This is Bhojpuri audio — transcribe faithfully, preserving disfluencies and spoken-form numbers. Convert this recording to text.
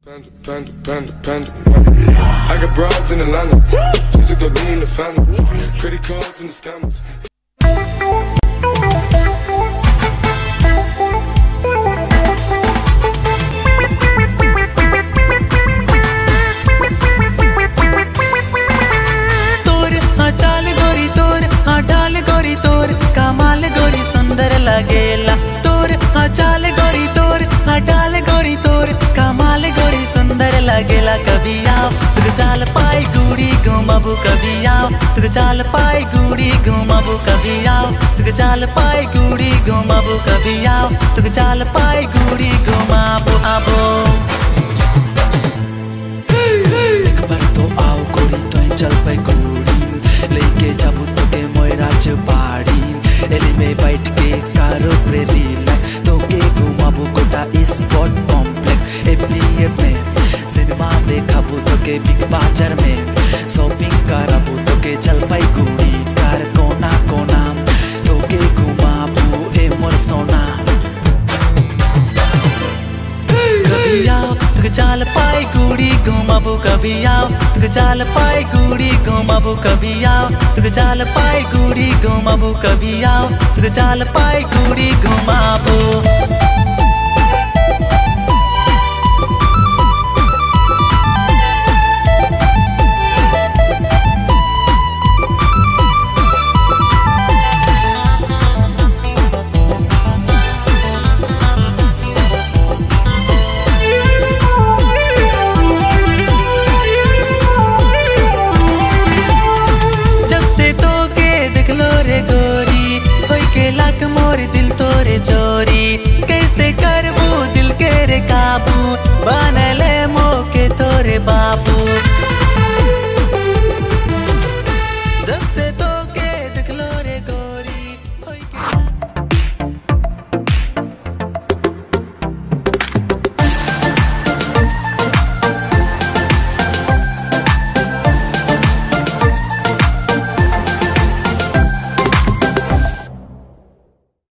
Panda, panda, panda, panda, panda. I got broads in Atlanta, just took the lean in the family, credit cards and the scammers. तोर हाँ चाल गोरी तोर हाँ डाल गोरी तोर कमाल गोरी सुंदर लगेला तोर हाँ चाल गोरी तोर हाँ डाल गोरी तोर कमाल गोरी सुंदर लगेला कभी आओ तुझे चाल पाई गुड़ी घुमाबू कभी आओ तुझे चाल पाई गुड़ी घुमाबू कभी आओ तुझे चाल पाई गुड़ी घुमाबू कभी आओ तुझे चाल पाई गुड़ी घुमाबू आबो एक बार तो आओ गोरी तो चल पाई गुड़ी लेके जाबू तोके मोयरा चबाड़ी एली में बैठ के कारो पे रिलैक्स तोके घुमाबू गोटा स्पॉट कॉम्प्लेक्स एप्लीए में सिनेमा देखाबू तोके बिग बाजार में शॉपिंग कराबू तोके चल पाई गुड़ी कार कोना कोना तोके घुमाबू ए मोर सोना कभी आओ तुझे चाल पाई गुड़ी घुमाबू कभी आओ तुझे चाल पाई गुड़ी घुमाबू कभी आओ तुझे चाल पाई गुड़ी घुमाबू कभी आओ तुझे चाल पाई गुड़ी घुमाबू मोर दिल तोरे चोरी कैसे करबू दिल के रे काबू बनले मोके तोरे बाबू जब से